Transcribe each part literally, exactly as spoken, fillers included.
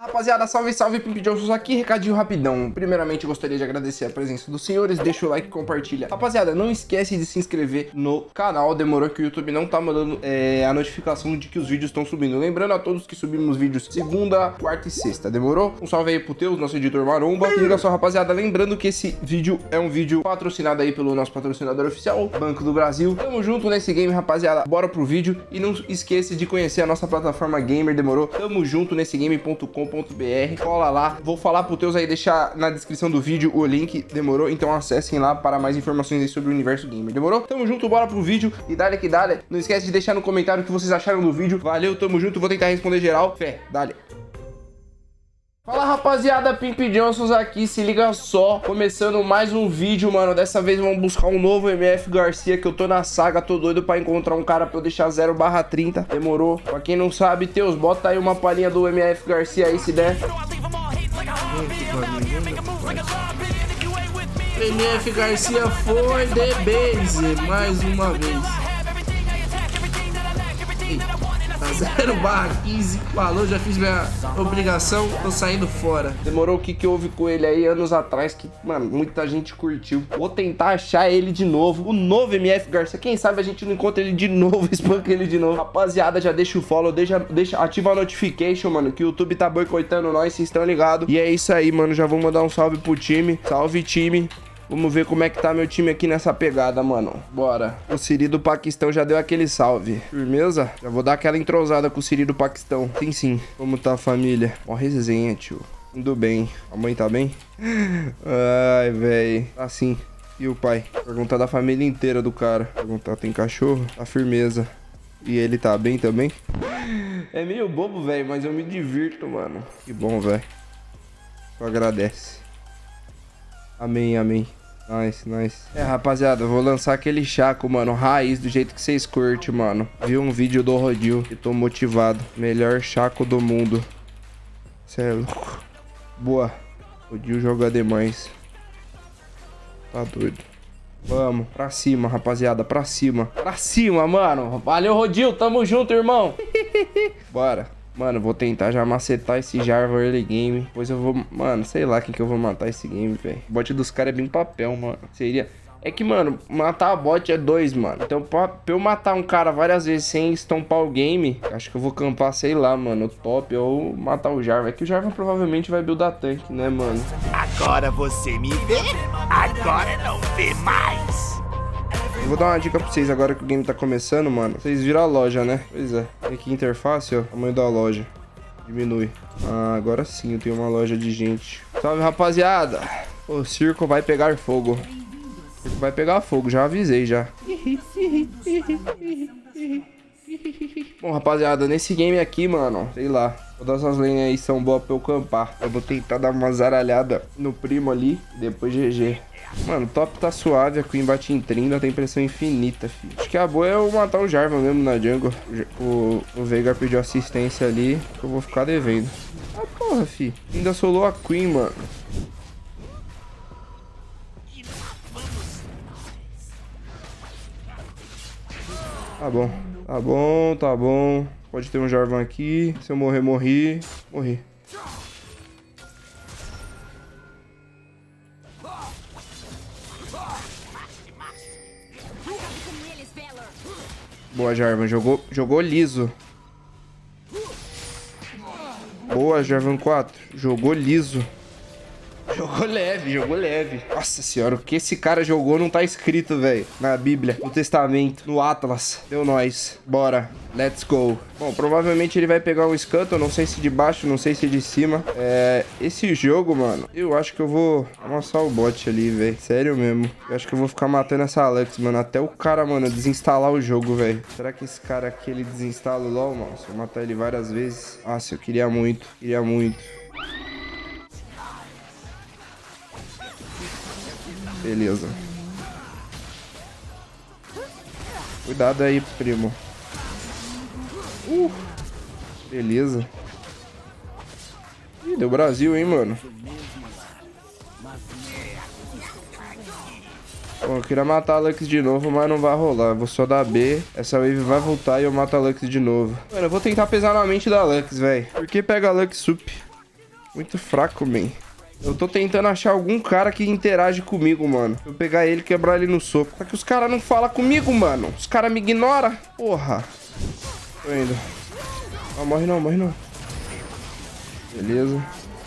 Rapaziada, salve, salve, Pimp Johnson aqui, recadinho rapidão. Primeiramente, gostaria de agradecer a presença dos senhores, deixa o like e compartilha. Rapaziada, não esquece de se inscrever no canal, demorou que o YouTube não tá mandando é, a notificação de que os vídeos estão subindo. Lembrando a todos que subimos vídeos segunda, quarta e sexta, demorou? Um salve aí pro Teus, nosso editor maromba. E liga só, rapaziada, lembrando que esse vídeo é um vídeo patrocinado aí pelo nosso patrocinador oficial, Banco do Brasil. Tamo junto nesse game, rapaziada, bora pro vídeo. E não esqueça de conhecer a nossa plataforma gamer, demorou? Tamo junto nesse game ponto com ponto br, cola lá, vou falar pro Teus aí, deixar na descrição do vídeo o link, demorou? Então acessem lá para mais informações aí sobre o universo gamer, demorou? Tamo junto, bora pro vídeo e dale que dale. Não esquece de deixar no comentário o que vocês acharam do vídeo. Valeu, tamo junto, vou tentar responder geral. Fé, dale. Fala, rapaziada, Pimp Johnsons aqui, se liga só, começando mais um vídeo, mano. Dessa vez vamos buscar um novo M F Garcia, que eu tô na saga, tô doido pra encontrar um cara pra eu deixar zero barra trinta, demorou? Pra quem não sabe, Teus, bota aí uma palhinha do M F Garcia aí, se der. M F Garcia foi de base, mais uma vez. zero barra quinze, falou, já fiz minha obrigação, tô saindo fora. Demorou, o que que houve com ele aí anos atrás que, mano, muita gente curtiu. Vou tentar achar ele de novo, o novo M F Garcia. Quem sabe a gente não encontra ele de novo, espanca ele de novo. Rapaziada, já deixa o follow, deixa, deixa, ativa a notification, mano, que o YouTube tá boicotando nós, vocês estão ligados. E é isso aí, mano, já vou mandar um salve pro time. Salve, time. Vamos ver como é que tá meu time aqui nessa pegada, mano. Bora. O Siri do Paquistão já deu aquele salve. Firmeza? Já vou dar aquela entrosada com o Siri do Paquistão. Sim, sim. Como tá a família? Ó, resenha, tio. Tudo bem. A mãe tá bem? Ai, véi. Tá sim. E o pai? Perguntar da família inteira do cara. Perguntar, tem cachorro? Tá firmeza. E ele tá bem também? É meio bobo, velho, mas eu me divirto, mano. Que bom, velho. Só agradece. Amém, amém. Nice, nice. É, rapaziada, eu vou lançar aquele chaco, mano, raiz, do jeito que vocês curtem, mano. Vi um vídeo do Rodil e tô motivado. Melhor chaco do mundo. Cê é louco. Boa. Rodil joga demais. Tá doido. Vamos, pra cima, rapaziada, pra cima. Pra cima, mano. Valeu, Rodil, tamo junto, irmão. Bora. Mano, vou tentar já macetar esse Jarvan early game. Depois eu vou... Mano, sei lá quem que eu vou matar esse game, velho. O bot dos caras é bem papel, mano. Seria... É que, mano, matar a bot é dois, mano. Então, pra, pra eu matar um cara várias vezes sem estompar o game, acho que eu vou campar, sei lá, mano, o top ou matar o Jarvan. É que o Jarvan provavelmente vai buildar tanque, né, mano? Agora você me vê, agora não vê mais. Eu vou dar uma dica pra vocês agora que o game tá começando, mano. Vocês viram a loja, né? Pois é. Tem aqui interface, ó. Tamanho da loja. Diminui. Ah, agora sim eu tenho uma loja de gente. Salve, rapaziada. O circo vai pegar fogo. O circo vai pegar fogo, já avisei, já. Bom, rapaziada, nesse game aqui, mano, sei lá. Todas as lanes aí são boas pra eu campar. Eu vou tentar dar uma zaralhada no primo ali. E depois G G. Mano, o top tá suave, a Queen bate em trinta, tem pressão infinita, filho. Acho que a boa é eu matar o Jarvan mesmo na jungle. O, o Veigar pediu assistência ali, que eu vou ficar devendo. Ah, porra, filho. Ainda solou a Queen, mano. Tá bom, tá bom, tá bom. Pode ter um Jarvan aqui. Se eu morrer, morri. Morri. Boa, Jarvan. Jogou, jogou liso. Boa, Jarvan quatro. Jogou liso. Jogou leve, jogou leve. Nossa senhora, o que esse cara jogou não tá escrito, velho. Na Bíblia, no Testamento, no Atlas. Deu nóis. Bora. Let's go. Bom, provavelmente ele vai pegar um Scuttle. Não sei se de baixo, não sei se de cima. É... Esse jogo, mano, eu acho que eu vou amassar o bot ali, velho. Sério mesmo. Eu acho que eu vou ficar matando essa Lux, mano. Até o cara, mano, desinstalar o jogo, velho. Será que esse cara aqui, ele desinstala o LoL, mano? Se eu matar ele várias vezes. Nossa, eu queria muito. Queria muito. Beleza. Cuidado aí, primo. Uh, beleza. Ih, deu Brasil, hein, mano. Bom, eu queria matar a Lux de novo, mas não vai rolar. Eu vou só dar B. Essa wave vai voltar e eu mato a Lux de novo. Mano, eu vou tentar pesar na mente da Lux, velho. Por que pega a Lux sup? Muito fraco, man. Eu tô tentando achar algum cara que interage comigo, mano. Eu pegar ele e quebrar ele no soco. Só que os caras não falam comigo, mano. Os caras me ignoram. Porra. Tô indo. Não, morre não, morre não. Beleza.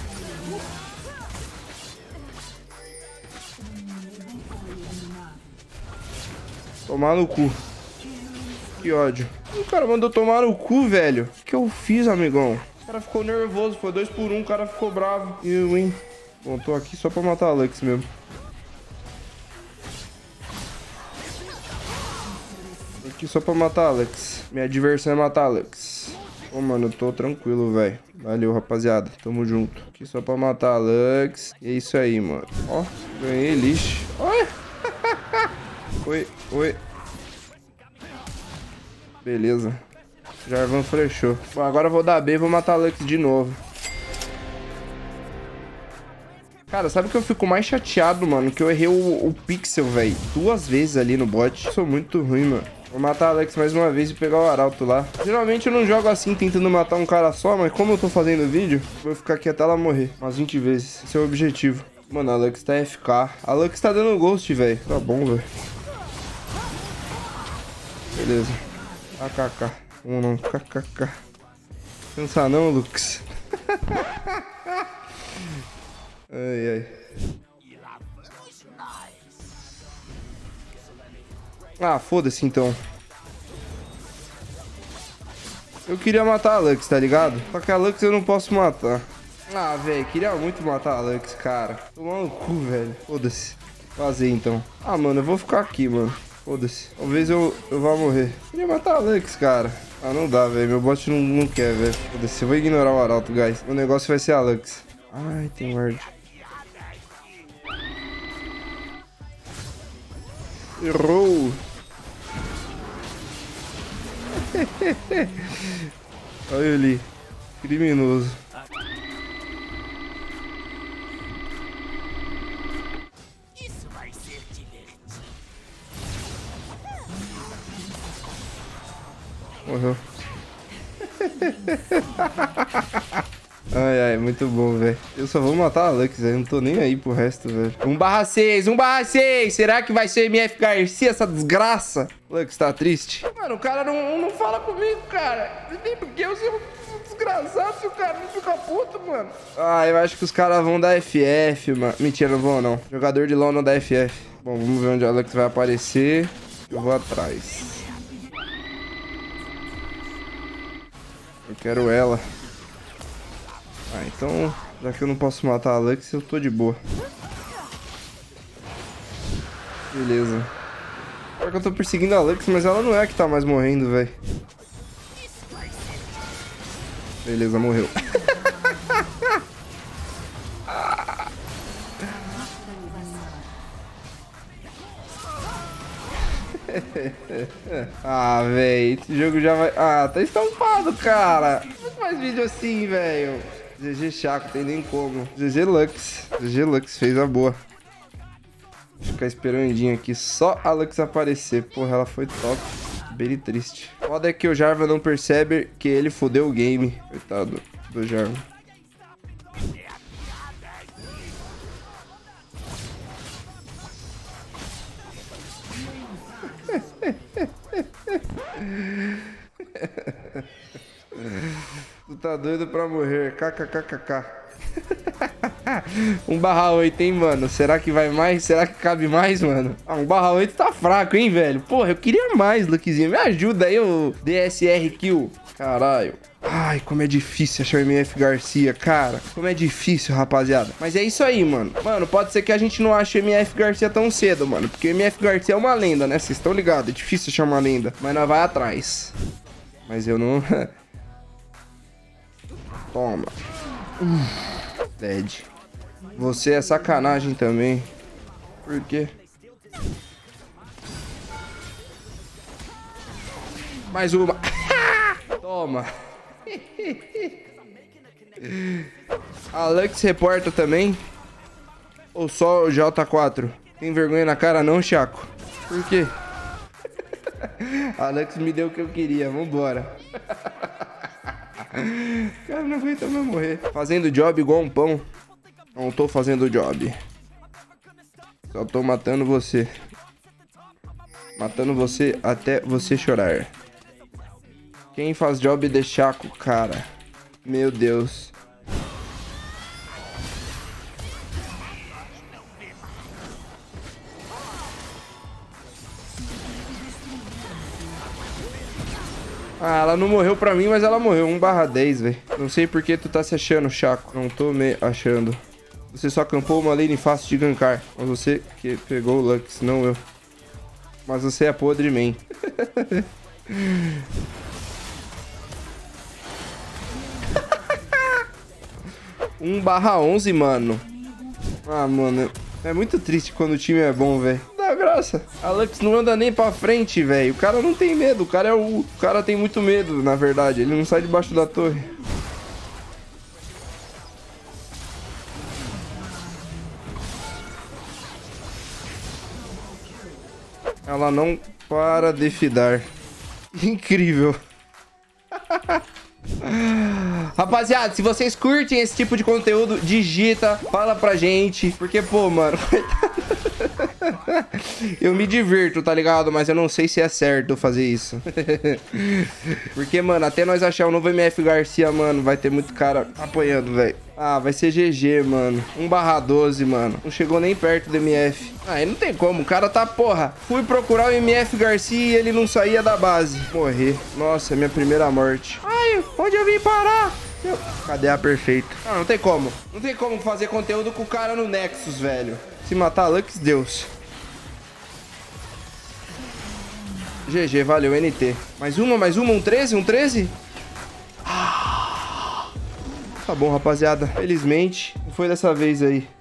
Tomar no cu. Que ódio. O cara mandou tomar no cu, velho. O que eu fiz, amigão? O cara ficou nervoso. Foi dois por um. O cara ficou bravo. E eu, hein? Bom, tô aqui só pra matar a Lux mesmo. Tô aqui só pra matar a Lux. Minha diversão é matar a Lux. Ô, mano, eu tô tranquilo, velho. Valeu, rapaziada. Tamo junto. Aqui só pra matar a Lux. E é isso aí, mano. Ó, ganhei lixo. Oi. Oi, oi. Beleza. Jarvan flechou. Bom, agora eu vou dar B e vou matar a Lux de novo. Cara, sabe o que eu fico mais chateado, mano? Que eu errei o, o pixel, velho. Duas vezes ali no bot. Eu sou muito ruim, mano. Vou matar a Alex mais uma vez e pegar o arauto lá. Geralmente eu não jogo assim, tentando matar um cara só. Mas como eu tô fazendo vídeo, vou ficar aqui até ela morrer. Umas vinte vezes. Esse é o objetivo. Mano, a Alex tá F K. A Alex tá dando ghost, velho. Tá bom, velho. Beleza. A K K. Um não. K K K. Cansa não, Lux. Ai, ai. Ah, foda-se então. Eu queria matar a Lux, tá ligado? Só que a Lux eu não posso matar. Ah, velho, queria muito matar a Lux, cara. Tomar no cu, velho. Foda-se. Fazer então. Ah, mano, eu vou ficar aqui, mano. Foda-se. Talvez eu, eu vá morrer. Queria matar a Lux, cara. Ah, não dá, velho. Meu bot não, não quer, velho. Foda-se. Eu vou ignorar o arauto, guys. O negócio vai ser a Lux. Ai, tem ward. Errou. Olha ele. Criminoso. Isso vai ser divertido. Morreu. Ai, ai, muito bom, velho. Eu só vou matar a Lux, velho. Não tô nem aí pro resto, velho. um barra seis, um barra seis. Será que vai ser M F Garcia, essa desgraça? Lux, tá triste? Mano, o cara não, não fala comigo, cara. Nem porque eu sou um desgraçado se o cara não fica puto, mano. Ah, eu acho que os caras vão dar F F, mano. Mentira, não vão, não. Jogador de LoL não dá F F. Bom, vamos ver onde a Lux vai aparecer. Eu vou atrás. Eu quero ela. Ah, então, já que eu não posso matar a Alex, eu tô de boa. Beleza. Pior que eu tô perseguindo a Alex, mas ela não é a que tá mais morrendo, velho. Beleza, morreu. Ah, velho, esse jogo já vai... Ah, tá estampado, cara. Não faz vídeo assim, velho. G G Chaco, tem nem como. G G Lux. G G Lux fez a boa. Vou ficar esperandinho aqui. Só a Lux aparecer. Porra, ela foi top. Bem triste. Foda é que o Jarvan não percebe que ele fodeu o game. Coitado do Jarvan. Tu tá doido pra morrer. Kkkk. um barra oito, hein, mano? Será que vai mais? Será que cabe mais, mano? Ah, um barra oito tá fraco, hein, velho? Porra, eu queria mais, Luckzinho. Me ajuda aí, ô D S R Kill. Caralho. Ai, como é difícil achar o M F Garcia, cara. Como é difícil, rapaziada. Mas é isso aí, mano. Mano, pode ser que a gente não ache o M F Garcia tão cedo, mano. Porque o M F Garcia é uma lenda, né? Vocês estão ligados. É difícil achar uma lenda. Mas nós vai atrás. Mas eu não... Toma. Uh, dead. Você é sacanagem também. Por quê? Mais uma. Toma. Alex reporta também? Ou só o J quatro? Tem vergonha na cara não, Chaco? Por quê? Alex me deu o que eu queria. Vambora. Cara, não aguenta mais morrer. Fazendo job igual um pão. Não tô fazendo job. Só tô matando você. Matando você até você chorar. Quem faz job de chaco, cara? Meu Deus. Ah, ela não morreu pra mim, mas ela morreu. um barra dez, velho. Não sei por que tu tá se achando, Chaco. Não tô me achando. Você só campou uma lane fácil de gankar. Mas você que pegou o Lux, não eu. Mas você é podre, man. um barra onze, mano. Ah, mano. É muito triste quando o time é bom, velho. Não dá graça. A Lux não anda nem pra frente, velho. O cara não tem medo. O cara é o... O cara tem muito medo, na verdade. Ele não sai debaixo da torre. Ela não para de fidar. Incrível. Rapaziada, se vocês curtem esse tipo de conteúdo, digita, fala pra gente. Porque, pô, mano, eu me divirto, tá ligado? Mas eu não sei se é certo fazer isso. Porque, mano, até nós achar o novo M F Garcia, mano, vai ter muito cara apoiando, velho. Ah, vai ser G G, mano. um barra doze, mano. Não chegou nem perto do M F. Ah, aí não tem como. O cara tá, porra. Fui procurar o M F Garcia e ele não saía da base. Morrer. Nossa, é minha primeira morte. Ai, onde eu vim parar? Eu... Cadê a perfeita? Ah, não tem como. Não tem como fazer conteúdo com o cara no Nexus, velho. Se matar Lux, Deus. G G, valeu, N T. Mais uma, mais uma. Um treze, um treze? Ah... Tá bom, rapaziada. Felizmente, não foi dessa vez aí.